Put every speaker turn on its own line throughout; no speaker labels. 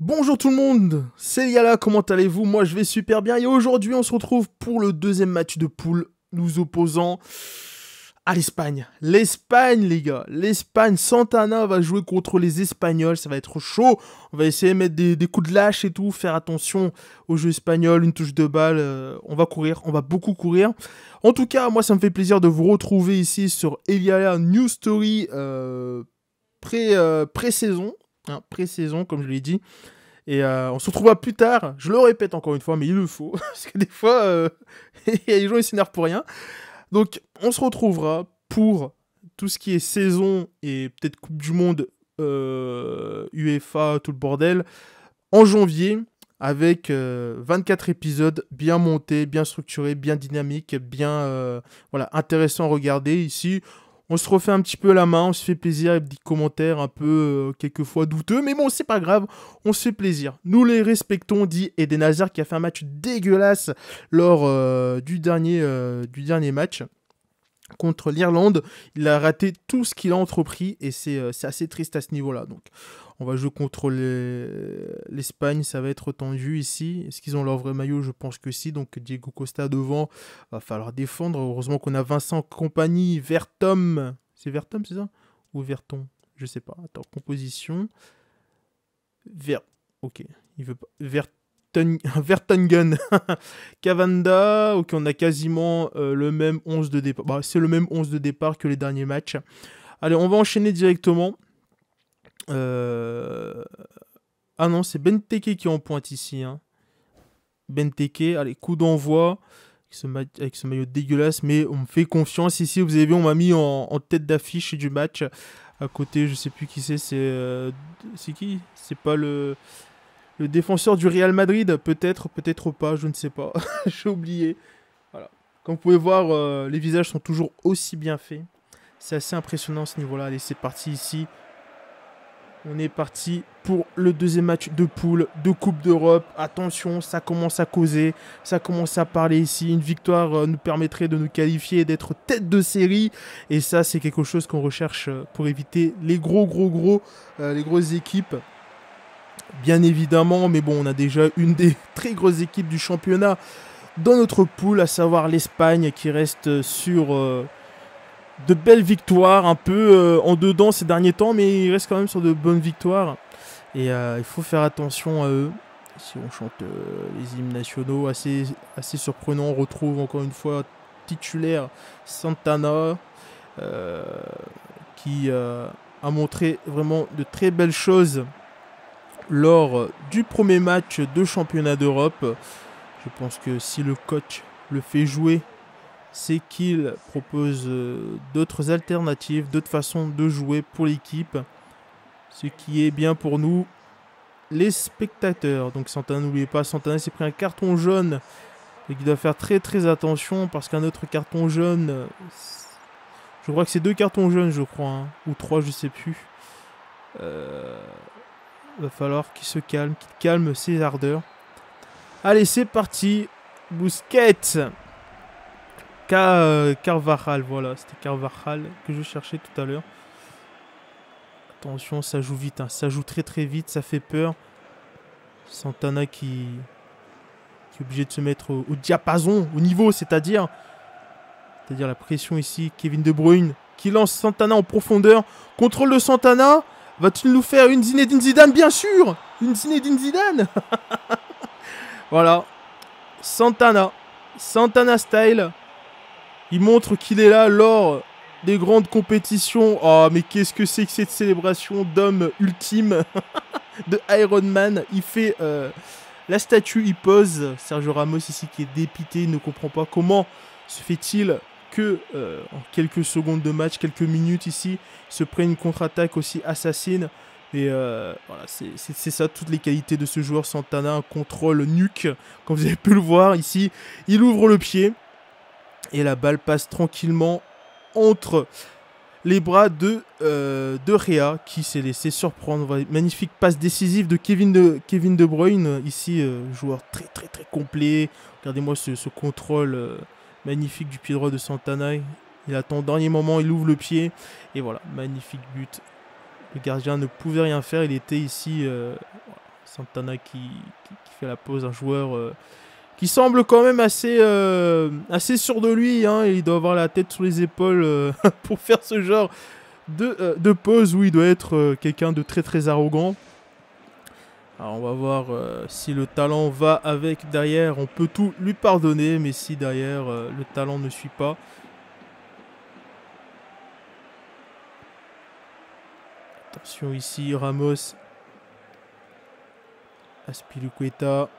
Bonjour tout le monde, c'est Yala, comment allez-vous? Moi je vais super bien et aujourd'hui on se retrouve pour le deuxième match de poule nous opposant à l'Espagne. L'Espagne les gars, l'Espagne, Santana va jouer contre les Espagnols, ça va être chaud. On va essayer de mettre des coups de lâche et tout, faire attention au jeu espagnol, une touche de balle, on va courir, on va beaucoup courir. En tout cas, moi ça me fait plaisir de vous retrouver ici sur Eliala New Story pré-saison. Hein, pré-saison, comme je l'ai dit. Et on se retrouvera plus tard. Je le répète encore une fois, mais il le faut. Parce que des fois, il y a des gens qui s'énervent pour rien. Donc, on se retrouvera pour tout ce qui est saison et peut-être Coupe du Monde, UEFA, tout le bordel, en janvier, avec 24 épisodes bien montés, bien structurés, bien dynamiques, bien voilà, intéressants à regarder. Ici, on se refait un petit peu la main, on se fait plaisir avec des commentaires un peu quelquefois douteux, mais bon, c'est pas grave, on se fait plaisir. Nous les respectons, dit Eden Hazard qui a fait un match dégueulasse lors du dernier match contre l'Irlande. Il a raté tout ce qu'il a entrepris et c'est assez triste à ce niveau-là. Donc, on va jouer contre l'Espagne, ça va être tendu ici. Est-ce qu'ils ont leur vrai maillot? Je pense que si. Donc Diego Costa devant, va falloir défendre. Heureusement qu'on a Vincent Compagnie, Vertom. C'est Vertom, c'est ça? Ou Verton? Je sais pas. Attends, composition. Ok, il veut pas. Vertonghen, Cavanda, ok, on a quasiment le même 11 de départ. Bah, c'est le même 11 de départ que les derniers matchs. Allez, on va enchaîner directement. Ah non, c'est Benteke qui est en pointe ici. Hein. Benteke, allez, coup d'envoi. Avec ce maillot dégueulasse, mais on me fait confiance ici. Vous avez vu, on m'a mis en tête d'affiche du match. À côté, je sais plus qui c'est. C'est qui? C'est pas le défenseur du Real Madrid? Peut-être, peut-être pas, je ne sais pas. J'ai oublié. Voilà. Comme vous pouvez voir, les visages sont toujours aussi bien faits. C'est assez impressionnant à ce niveau-là. Allez, c'est parti ici. On est parti pour le deuxième match de poule de Coupe d'Europe. Attention, ça commence à causer, ça commence à parler ici. Une victoire nous permettrait de nous qualifier et d'être tête de série. Et ça, c'est quelque chose qu'on recherche pour éviter les les grosses équipes. Bien évidemment, mais bon, on a déjà une des très grosses équipes du championnat dans notre poule, à savoir l'Espagne, qui reste sur de belles victoires, un peu en dedans ces derniers temps, mais il reste quand même sur de bonnes victoires. Et il faut faire attention à eux. Si on chante les hymnes nationaux, assez surprenant, on retrouve encore une fois titulaire Santana, qui a montré vraiment de très belles choses lors du premier match de championnat d'Europe. Je pense que si le coach le fait jouer, c'est qu'il propose d'autres alternatives, d'autres façons de jouer pour l'équipe. Ce qui est bien pour nous, les spectateurs. Donc Santana, n'oubliez pas, Santana s'est pris un carton jaune. Et il doit faire très très attention parce qu'un autre carton jaune... je crois que c'est 2 cartons jaunes, je crois. Hein, ou 3, je sais plus. Va falloir qu'il se calme, qu'il calme ses ardeurs. Allez, c'est parti. Busquets. Carvajal, voilà, c'était Carvajal que je cherchais tout à l'heure. Attention, ça joue vite, hein, ça joue très très vite, ça fait peur. Santana qui est obligé de se mettre au diapason, au niveau, c'est-à-dire la pression ici. Kevin De Bruyne qui lance Santana en profondeur. Contrôle de Santana. Va-t-il nous faire une Zinedine Zidane? Bien sûr, une Zinedine Zidane. Voilà, Santana style. Il montre qu'il est là lors des grandes compétitions. Oh, mais qu'est-ce que c'est que cette célébration d'homme ultime de Iron Man? Il fait la statue, il pose. Sergio Ramos ici qui est dépité, il ne comprend pas comment se fait-il que en quelques secondes de match, quelques minutes ici, il se prenne une contre-attaque aussi assassine. Et voilà, c'est ça, toutes les qualités de ce joueur. Santana, un contrôle nuque, comme vous avez pu le voir ici. Il ouvre le pied. Et la balle passe tranquillement entre les bras de Rea, qui s'est laissé surprendre. Magnifique passe décisive de Kevin De Bruyne. Ici, joueur très très très complet. Regardez-moi ce contrôle magnifique du pied droit de Santana. Il attend au dernier moment, il ouvre le pied. Et voilà, magnifique but. Le gardien ne pouvait rien faire. Il était ici Santana qui fait la pause, un joueur qui semble quand même assez sûr de lui. Hein, il doit avoir la tête sur les épaules pour faire ce genre de pause où il doit être quelqu'un de très très arrogant. Alors on va voir si le talent va avec derrière. On peut tout lui pardonner, mais si derrière le talent ne suit pas. Attention ici, Ramos. Azpilicueta.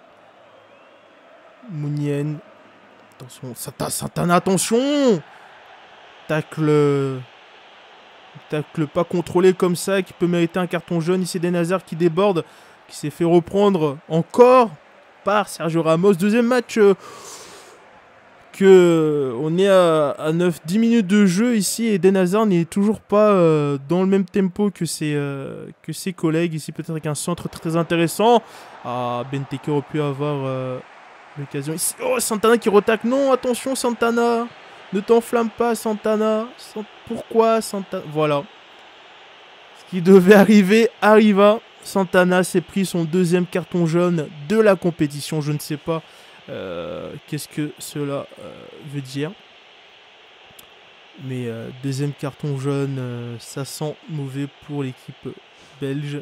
Mounien. Attention, Santana, attention! Tacle pas contrôlé comme ça, qui peut mériter un carton jaune. Ici, Eden Hazard qui déborde, qui s'est fait reprendre encore par Sergio Ramos. Deuxième match on est à 9-10 minutes de jeu ici. Eden Hazard n'est toujours pas dans le même tempo que ses collègues. Ici, peut-être avec un centre très intéressant. Ah, Benteke aurait pu avoir l'occasion. Ici, oh, Santana qui retaque. Non, attention, Santana. Ne t'enflamme pas, Santana. Pourquoi, Santana? Voilà. Ce qui devait arriver arriva. Santana s'est pris son deuxième carton jaune de la compétition. Je ne sais pas qu'est-ce que cela veut dire. Mais deuxième carton jaune, ça sent mauvais pour l'équipe belge.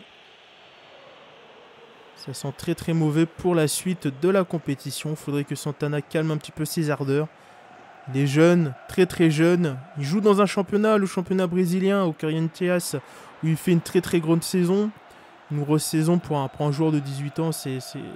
Ça sent très très mauvais pour la suite de la compétition. Il faudrait que Santana calme un petit peu ses ardeurs. Il est jeune, très très jeune. Il joue dans un championnat, le championnat brésilien, au Corinthians, où il fait une très très grande saison. Une grosse saison pour un joueur de 18 ans, c'est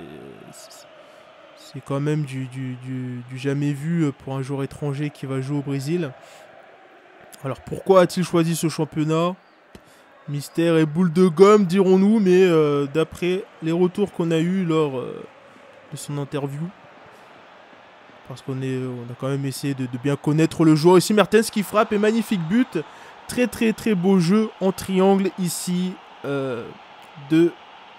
quand même du jamais vu pour un joueur étranger qui va jouer au Brésil. Alors pourquoi a-t-il choisi ce championnat? Mystère et boule de gomme, dirons-nous, mais d'après les retours qu'on a eus lors de son interview, parce qu'on a quand même essayé de bien connaître le joueur. Ici, Mertens qui frappe et magnifique but. Très très très beau jeu en triangle ici des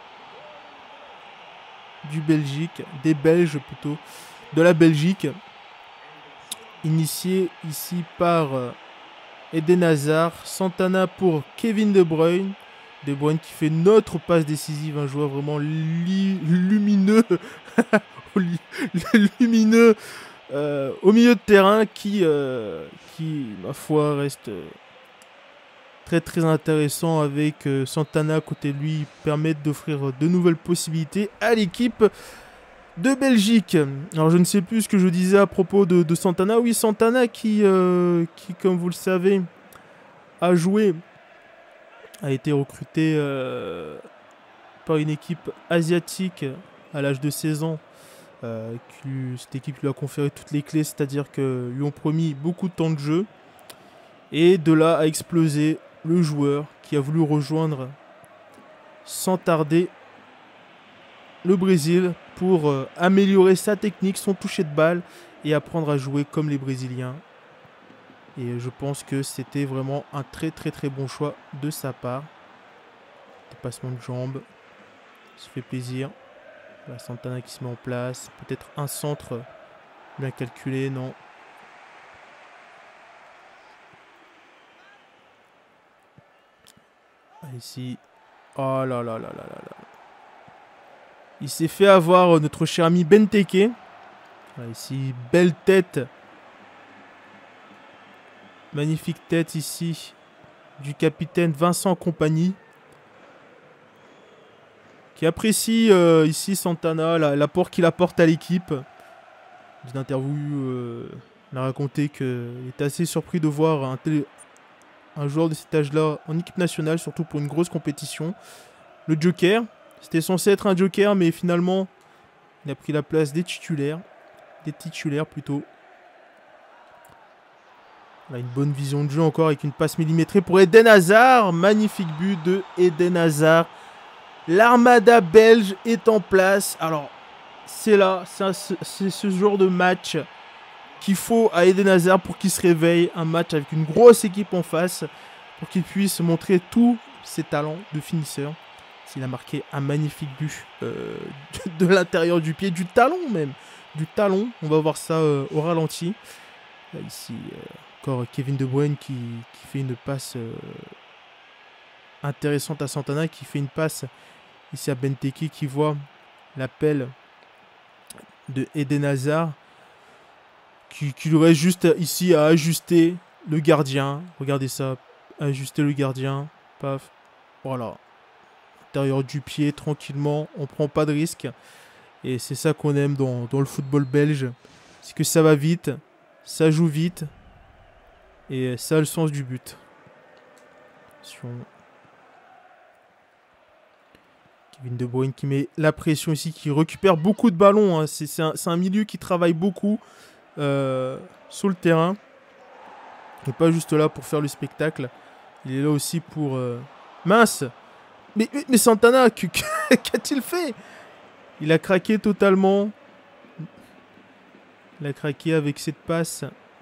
Belges plutôt, de la Belgique. Initié ici par Eden Hazard, Santana pour Kevin De Bruyne. De Bruyne qui fait notre passe décisive, un joueur vraiment lumineux, lumineux au milieu de terrain qui ma foi, reste très très intéressant avec Santana à côté de lui, permettre d'offrir de nouvelles possibilités à l'équipe de Belgique. Alors je ne sais plus ce que je disais à propos de Santana. Oui, Santana qui comme vous le savez, a été recruté par une équipe asiatique à l'âge de 16 ans. Cette équipe lui a conféré toutes les clés, c'est-à-dire qu'ils lui ont promis beaucoup de temps de jeu. Et de là a explosé le joueur qui a voulu rejoindre sans tarder le Brésil pour améliorer sa technique, son toucher de balle et apprendre à jouer comme les Brésiliens. Et je pense que c'était vraiment un très très très bon choix de sa part. Dépassement de jambes, ça se fait plaisir. La Santana qui se met en place, peut-être un centre bien calculé, non. Ici, oh là là là là là là. Il s'est fait avoir notre cher ami Benteke. Voilà, ici, belle tête. Magnifique tête ici du capitaine Vincent Kompany. Qui apprécie ici Santana, l'apport qu'il apporte à l'équipe. Dans une interview, il a raconté qu'il était assez surpris de voir un joueur de cet âge-là en équipe nationale, surtout pour une grosse compétition. Le Joker, c'était censé être un Joker, mais finalement, il a pris la place des titulaires. Des titulaires plutôt. Là, une bonne vision de jeu encore avec une passe millimétrée pour Eden Hazard. Magnifique but de Eden Hazard. L'armada belge est en place. Alors, c'est là, c'est ce genre de match qu'il faut à Eden Hazard pour qu'il se réveille. Un match avec une grosse équipe en face pour qu'il puisse montrer tous ses talents de finisseur. S'il a marqué un magnifique but de l'intérieur du pied, du talon même. Du talon, on va voir ça au ralenti. Là, ici, encore Kevin De Bruyne qui fait une passe intéressante à Santana, qui fait une passe Ici à Benteke qui voit l'appel de Eden Hazard. Qui lui reste juste ici à ajuster le gardien. Regardez ça. Ajuster le gardien. Paf. Voilà. Intérieur du pied, tranquillement. On prend pas de risque. Et c'est ça qu'on aime dans le football belge. C'est que ça va vite. Ça joue vite. Et ça a le sens du but. Attention. Kevin De Bruyne qui met la pression ici, qui récupère beaucoup de ballons. Hein. C'est un milieu qui travaille beaucoup sur le terrain. Il n'est pas juste là pour faire le spectacle. Il est là aussi pour... Mince! Mais Santana, qu'a-t-il fait? Il a craqué totalement. Il a craqué avec cette passe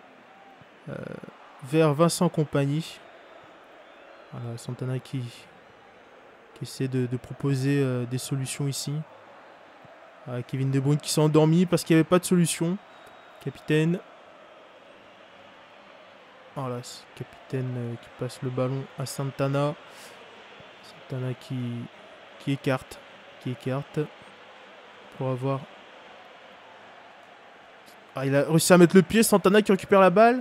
vers Vincent Kompany. Voilà, Santana qui essaie de proposer des solutions ici. Kevin De Bruyne qui s'est endormi parce qu'il n'y avait pas de solution. Capitaine. Voilà, capitaine qui passe le ballon à Santana. Santana qui écarte. Pour avoir... il a réussi à mettre le pied. Santana qui récupère la balle.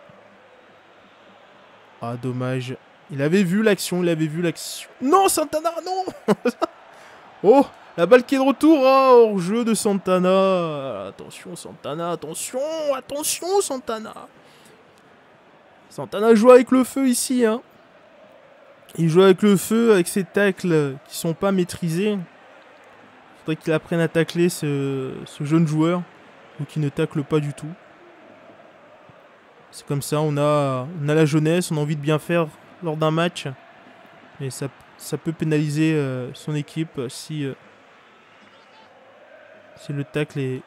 Dommage. Il avait vu l'action. Non, Santana, non. Oh, la balle qui est de retour. Hors jeu de Santana. Attention, Santana. Attention, Santana. Santana joue avec le feu ici. Hein. Il joue avec le feu, avec ses tacles qui sont pas maîtrisés. Il faudrait qu'il apprenne à tacler ce jeune joueur. Ou qui ne tacle pas du tout. C'est comme ça, on a la jeunesse, on a envie de bien faire lors d'un match. Mais ça peut pénaliser son équipe si le tacle est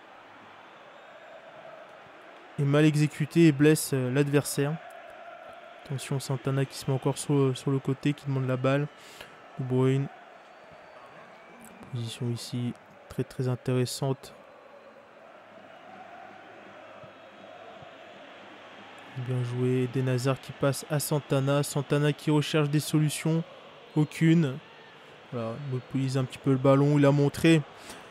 mal exécuté et blesse l'adversaire. Attention, Santana qui se met encore sur le côté, qui demande la balle. De Bruyne. Position ici très très intéressante. Bien joué. Eden Hazard qui passe à Santana. Santana qui recherche des solutions. Aucune. Voilà, il monopolise un petit peu le ballon. Il a montré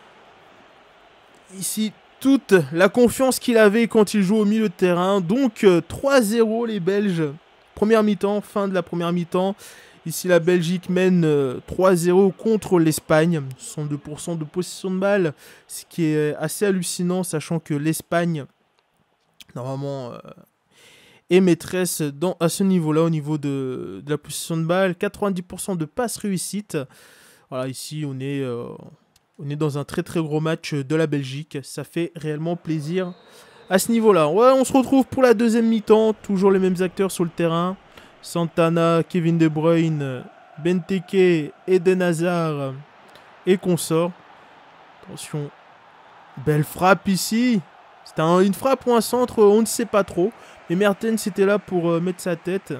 ici toute la confiance qu'il avait quand il joue au milieu de terrain. Donc 3-0 les Belges. Première mi-temps, fin de la première mi-temps. Ici la Belgique mène 3-0 contre l'Espagne. 62% de possession de balle. Ce qui est assez hallucinant, sachant que l'Espagne, normalement... et maîtresse à ce niveau-là, au niveau de la possession de balle. 90% de passes réussites. Voilà, ici, on est dans un très très gros match de la Belgique. Ça fait réellement plaisir à ce niveau-là. Ouais, on se retrouve pour la deuxième mi-temps. Toujours les mêmes acteurs sur le terrain. Santana, Kevin De Bruyne, Benteke, Eden Hazard et consorts. Attention, belle frappe ici. C'était une frappe ou un centre, on ne sait pas trop. Mais Mertens était là pour mettre sa tête.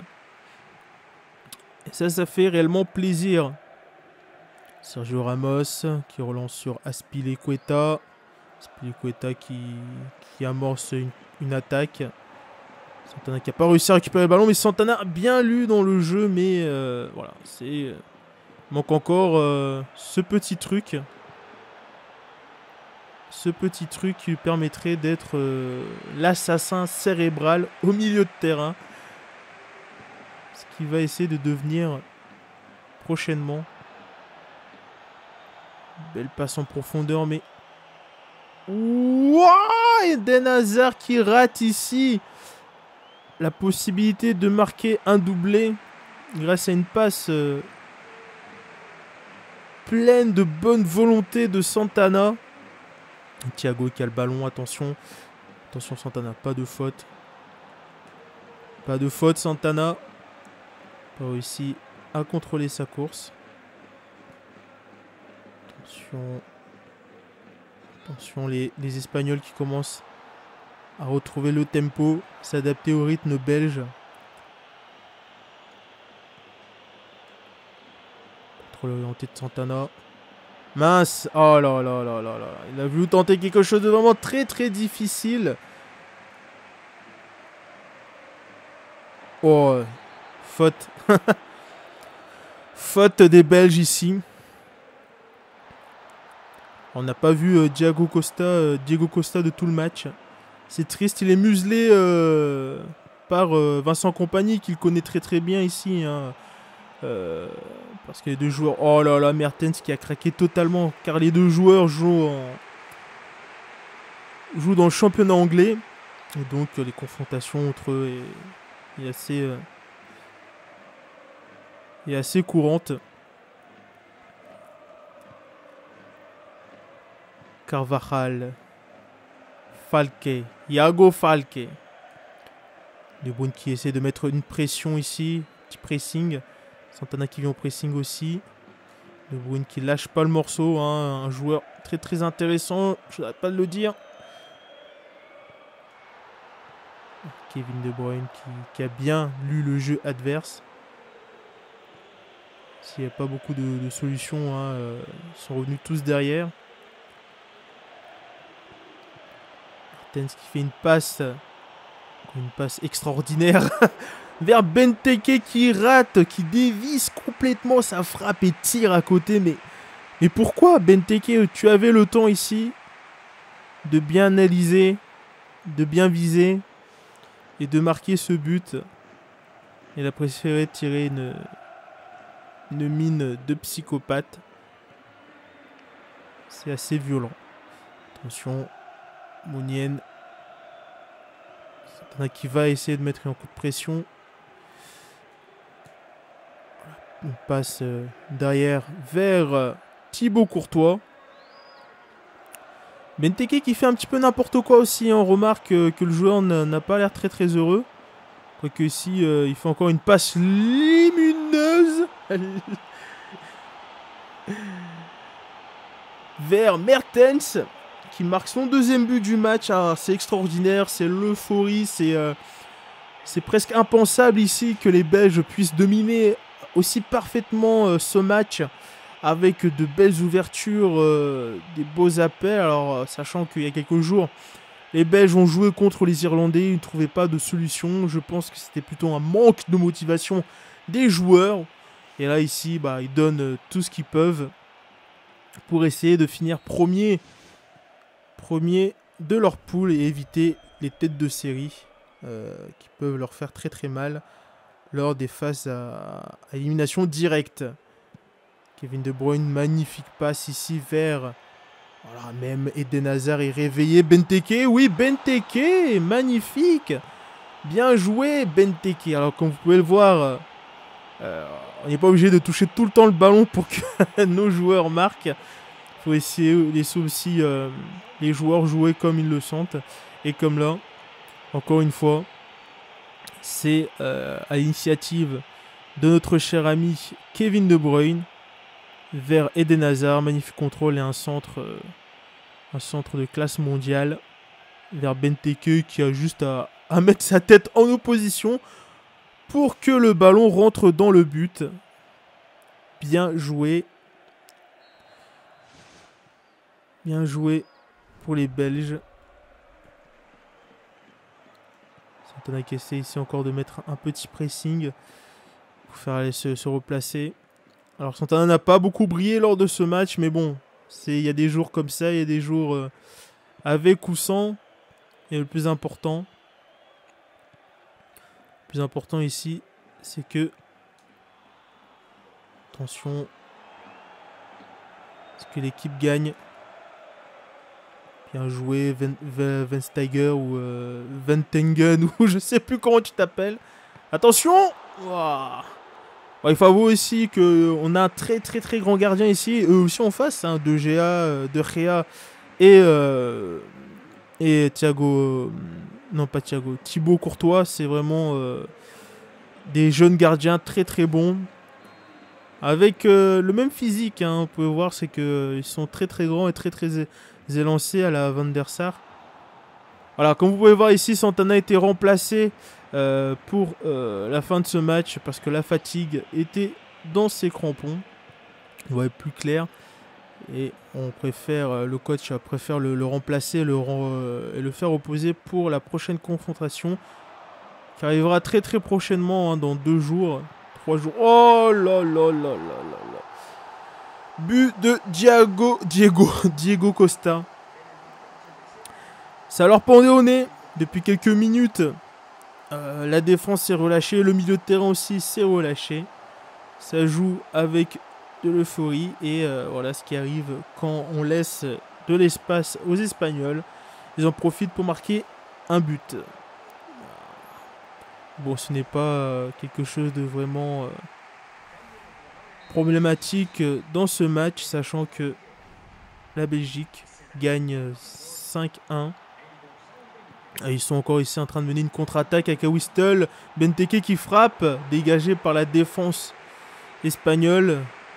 Et ça fait réellement plaisir. Sergio Ramos qui relance sur Azpilicueta. Azpilicueta qui amorce une attaque. Santana qui n'a pas réussi à récupérer le ballon. Mais Santana a bien lu dans le jeu. Mais voilà, il manque encore ce petit truc. Qui lui permettrait d'être l'assassin cérébral au milieu de terrain. Ce qu'il va essayer de devenir prochainement. Belle passe en profondeur, mais... Wouah, Eden Hazard qui rate ici la possibilité de marquer un doublé grâce à une passe pleine de bonne volonté de Santana. Thiago qui a le ballon, attention. Attention Santana, pas de faute. Pas de faute Santana. Pas réussi à contrôler sa course. Attention les Espagnols qui commencent à retrouver le tempo, s'adapter au rythme belge. Contrôle orienté de Santana. Mince, oh là là là là là. Il a voulu tenter quelque chose de vraiment très très difficile. Oh, faute. Faute des Belges ici. On n'a pas vu Diego Costa de tout le match. C'est triste, il est muselé par Vincent Kompany, qu'il connaît très très bien ici. Hein. Parce que les deux joueurs... Oh là là, Mertens qui a craqué totalement, car les deux joueurs jouent dans le championnat anglais. Et donc les confrontations entre eux est assez courante. Carvajal, Falque, Iago Falque. De Bruyne qui essaie de mettre une pression ici, petit pressing. Santana qui vient au pressing aussi. De Bruyne qui lâche pas le morceau, hein. Un joueur très très intéressant, je n'arrête pas de le dire. Kevin De Bruyne qui a bien lu le jeu adverse. S'il n'y a pas beaucoup de solutions, hein, ils sont revenus tous derrière. Mertens qui fait une passe extraordinaire vers Benteke qui rate, qui dévisse complètement sa frappe et tire à côté. Mais pourquoi Benteke, tu avais le temps ici de bien analyser, de bien viser et de marquer ce but. Il a préféré tirer une mine de psychopathe. C'est assez violent. Attention, Mounienne qui va essayer de mettre un coup de pression. On passe derrière vers Thibaut Courtois. Benteke qui fait un petit peu n'importe quoi aussi. On remarque que le joueur n'a pas l'air très très heureux. Quoique ici, il fait encore une passe lumineuse vers Mertens qui marque son deuxième but du match. Ah, c'est extraordinaire, c'est l'euphorie, c'est presque impensable ici que les Belges puissent dominer aussi parfaitement ce match avec de belles ouvertures, des beaux appels. Alors, sachant qu'il y a quelques jours, les Belges ont joué contre les Irlandais, ils ne trouvaient pas de solution. Je pense que c'était plutôt un manque de motivation des joueurs. Et là, ici, ils donnent tout ce qu'ils peuvent pour essayer de finir premier de leur poule et éviter les têtes de série qui peuvent leur faire très très mal lors des phases à élimination directe. Kevin De Bruyne, magnifique passe ici vers... Voilà, même Eden Hazard est réveillé. Benteke, oui, Benteke, magnifique. Bien joué, Benteke. Alors, comme vous pouvez le voir, on n'est pas obligé de toucher tout le temps le ballon pour que nos joueurs marquent. Il faut essayer de laisser aussi les joueurs jouer comme ils le sentent. Et comme là, encore une fois, c'est à l'initiative de notre cher ami Kevin De Bruyne vers Eden Hazard, magnifique contrôle et un centre de classe mondiale vers Benteke qui a juste à mettre sa tête en opposition pour que le ballon rentre dans le but. Bien joué. Bien joué pour les Belges. Santana qui essaie ici encore de mettre un petit pressing pour faire aller se replacer. Alors Santana n'a pas beaucoup brillé lors de ce match, mais bon, il y a des jours comme ça, il y a des jours avec ou sans. Et le plus important ici, c'est que... Attention, est-ce que l'équipe gagne? Bien joué, Van Steiger ou Van Tengen, ou je sais plus comment tu t'appelles. Attention! Wow. Il faut avouer aussi qu'on a un très très très grand gardien ici, eux aussi en face, hein, De Gea, De Gea et Thiago, non pas Thiago, Thibaut Courtois, c'est vraiment des jeunes gardiens très très bons, avec le même physique, hein, vous pouvez voir, c'est qu'ils sont très très grands et très très élancés à la Van der Sar. Voilà, comme vous pouvez voir ici, Santana a été remplacé pour la fin de ce match parce que la fatigue était dans ses crampons. On voit plus clair et le coach préfère le remplacer et le faire opposer pour la prochaine confrontation qui arrivera très très prochainement, hein, dans 2 jours, 3 jours. Oh là là là là là là. But de Diego Costa. Ça leur pendait au nez depuis quelques minutes. La défense s'est relâchée, le milieu de terrain aussi s'est relâché. Ça joue avec de l'euphorie et voilà ce qui arrive quand on laisse de l'espace aux Espagnols. Ils en profitent pour marquer un but. Bon, ce n'est pas quelque chose de vraiment problématique dans ce match, sachant que la Belgique gagne 5-1. Et ils sont encore ici en train de mener une contre-attaque avec Witsel. Benteke qui frappe, dégagé par la défense espagnole.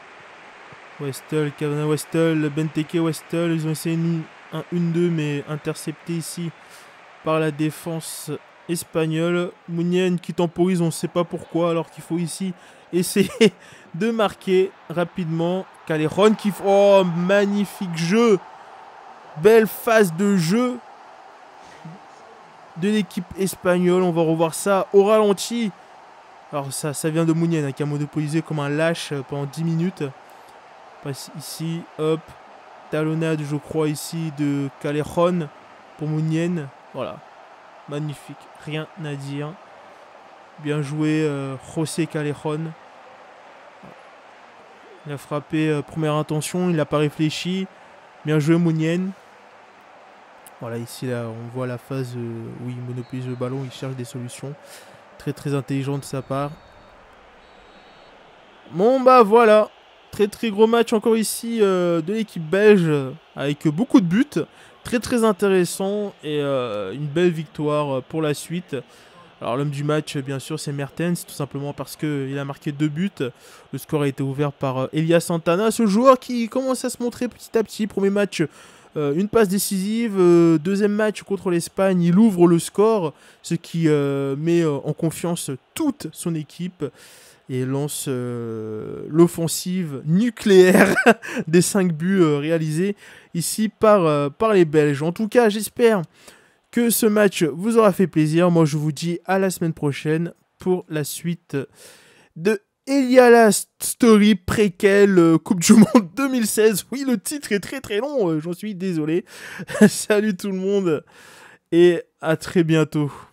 Kavana Witsel, Benteke Witsel. Ils ont essayé un 1-2, mais intercepté ici par la défense espagnole. Mounienne qui temporise, on ne sait pas pourquoi, alors qu'il faut ici essayer de marquer rapidement. Callejon qui... Oh, magnifique jeu. Belle phase de jeu de l'équipe espagnole. On va revoir ça au ralenti. Alors ça vient de Mounienne, qui a monopolisé comme un lâche pendant 10 minutes. Passe ici, hop. Talonnade, je crois, ici de Callejon pour Mounienne. Voilà. Magnifique. Rien à dire. Bien joué, José Callejon. Il a frappé première intention. Il n'a pas réfléchi. Bien joué, Mounienne. Voilà, ici, là, on voit la phase où il monopolise le ballon. Il cherche des solutions. Très, très intelligent de sa part. Bon, bah, voilà. Très, très gros match encore ici de l'équipe belge. Avec beaucoup de buts. Très, très intéressant. Et une belle victoire pour la suite. Alors, l'homme du match, bien sûr, c'est Mertens. Tout simplement parce qu'il a marqué 2 buts. Le score a été ouvert par Elias Santana. Ce joueur qui commence à se montrer petit à petit. Premier match... une passe décisive, deuxième match contre l'Espagne, il ouvre le score, ce qui met en confiance toute son équipe et lance l'offensive nucléaire des 5 buts réalisés ici par les Belges. En tout cas, j'espère que ce match vous aura fait plaisir. Moi, je vous dis à la semaine prochaine pour la suite de Eliala Story préquel Coupe du Monde 2016. Oui, le titre est très très long, j'en suis désolé. Salut tout le monde et à très bientôt.